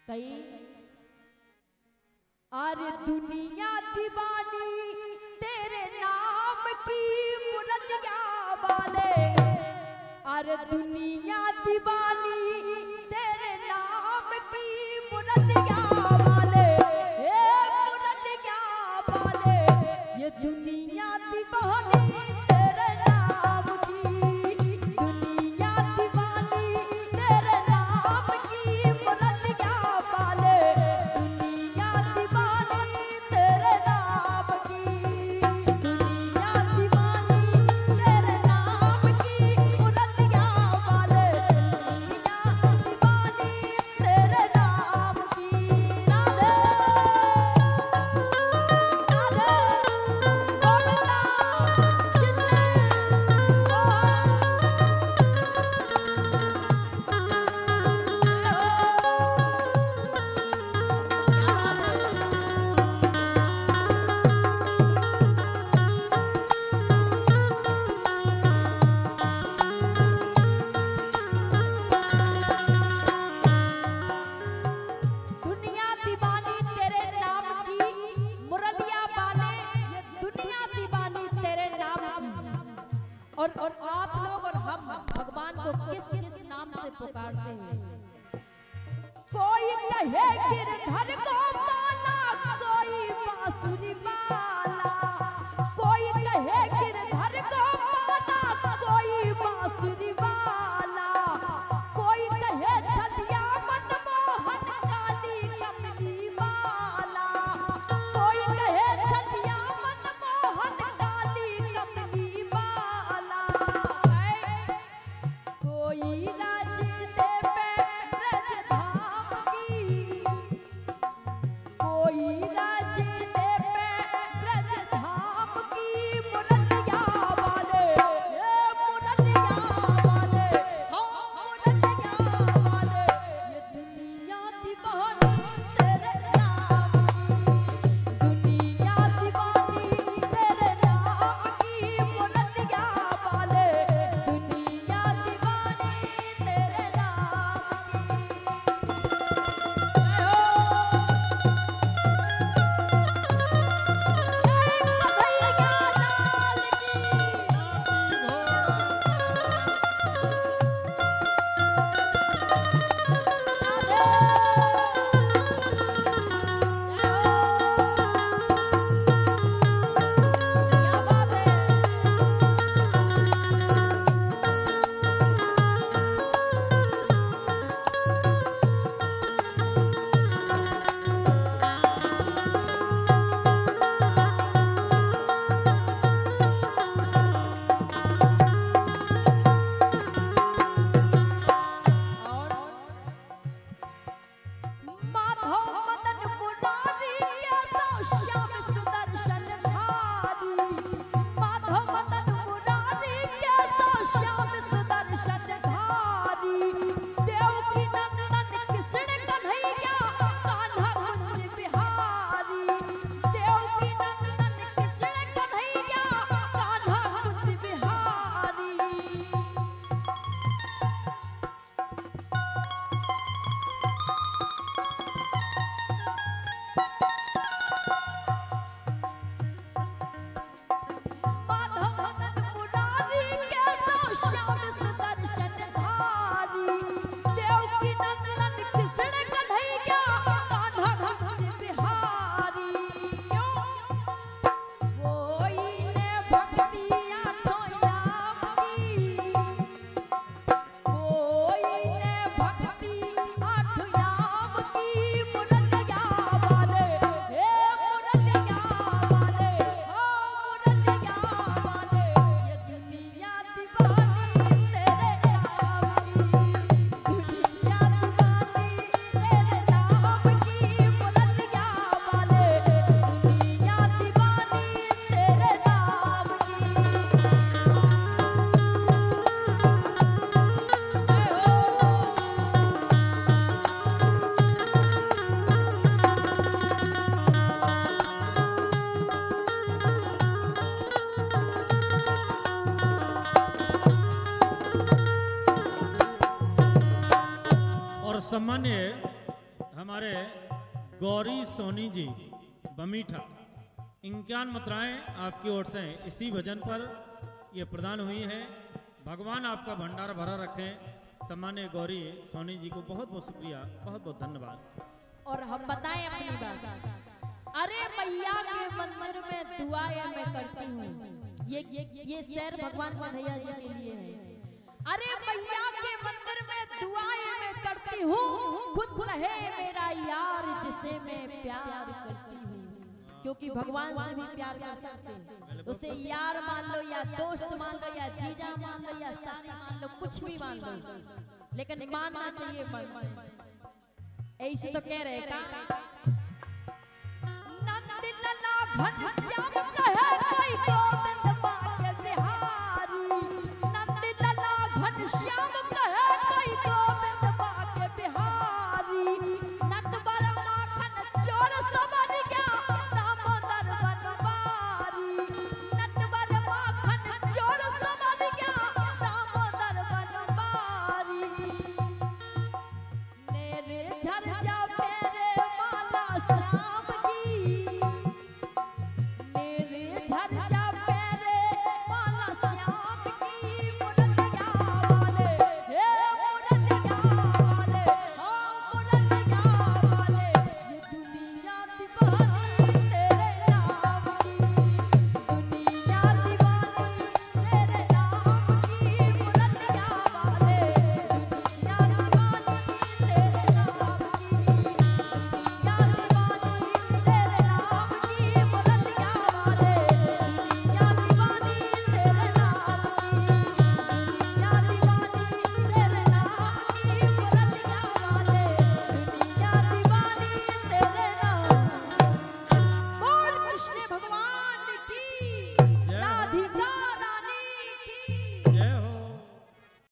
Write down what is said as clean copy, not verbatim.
कई अरे दुनिया दीवानी तेरे नाम की मुरलिया वाले, अरे दुनिया दीवानी तेरे नाम की मुरलिया वाले, मुरलिया वाले, ये दुनिया दीवानी तेरे नाम की, दुनिया दीवानी तेरे नाम की मुरलिया वाले, दुनिया दीवानी तेरे नाम की, दुनिया दीवानी तेरे नाम की मुरलिया वाले, दुनिया दीवानी तेरे नाम की। राधे राधे गोविंदा कृष्ण दुनिया दीवानी तेरे नाम की मुरलिया वाले, ये दुनिया दीवानी तेरे नाम की। और आप लोग और हम भगवान को किस किस नाम से पुकारते हैं? कोई कहे गिरधर गोपाला, कोई बांसुरी वाला, कोई कहे गिरधर गोपाला, कोई बांसुरी वाला, कोई कहे छठिया मनमोहन काली कमली वाला, कोई कहे छठिया मनमोहन काली कमली वाला, कोई राजने पे ब्रजधाम की, कोई राजने पे ब्रजधाम की मुरलिया वाले, मुरलिया वाले, हाँ मुरलिया वाले, ये दुनिया दीवानी तेरे नाम की, दुनिया दीवानी तेरे नाम की मुरलिया वाले, दुनिया दीवानी तेरे नाम माधव मदन मुरारी के तो श्याम सुदर्शन धारी, माधव मदन मुरारी के तो श्याम सुदर्शन धारी, देवकी नंदन कृष्ण कन्हैया कान्हा कुंज बिहारी, देवकी नंदन कृष्ण कन्हैया कान्हा कुंज बिहारी। माधव मदन मुरारी के तो श्याम सुदर्शन धारी, देवकी नंदन कृष्ण कन्हैया कान्हा कुंज बिहारी। क्यों? कोई ने भक्ति आठों याम की, कोई ने भक्ति आठों याम की मुरलिया वाले, मुरलिया वाले, हाँ मुरलिया वाले, ये दुनिया दीवानी तेरे नाम की, दुनिया दीवानी तेरे नाम की मुरलिया वाले, दुनिया दीवानी तेरे नाम और सामान्य हमारे गौरी सोनी जी बमीठा 51 मुद्राएं आपकी ओर से इसी भजन पर ये प्रदान हुई है। भगवान आपका भंडार भरा रखे। सम्मान्य गौरी सोनी जी को बहुत बहुत शुक्रिया, बहुत बहुत धन्यवाद। और हम बताएं अपनी बात। अरे मैया के मंदिर में दुआएं मैं करती हूँ। ये शेर भगवान कन्हैया जी के लिए है। अरे मैया के मंदिर में दुआएं मैं करती हूँ, खुद रहे मेरा यार जिसे मैं प्यार करती हूँ। क्योंकि भगवान से भी प्यार कर सकते हैं, उसे यार मान लो या दोस्त मान लो या जीजा मान लो या साली मान लो, कुछ भी मान लो, लेकिन मानना चाहिए मन से। ऐसे तो कह रहे का नंद लला घनश्याम कहे कोई